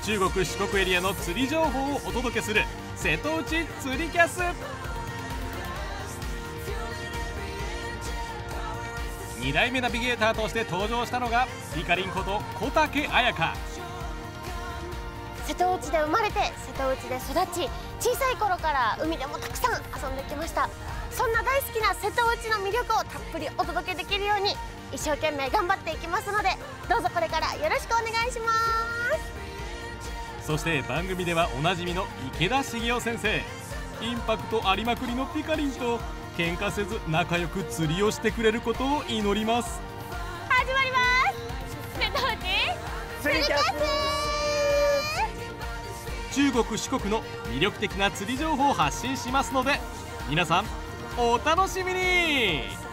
中国四国エリアの釣り情報をお届けする瀬戸内釣りキャス。2代目ナビゲーターとして登場したのがリカリンこと小竹彩香。 瀬戸内で生まれて瀬戸内で育ち、小さい頃から海でもたくさん遊んできました。そんな大好きな瀬戸内の魅力をたっぷりお届けできるように一生懸命頑張っていきますので、どうぞこれからよろしくお願いします。 そして番組ではおなじみの池田茂雄先生、インパクトありまくりのピカリンと喧嘩せず仲良く釣りをしてくれることを祈ります。 始まります。瀬戸内釣りキャス。 中国四国の魅力的な釣り情報を発信しますので、皆さんお楽しみに。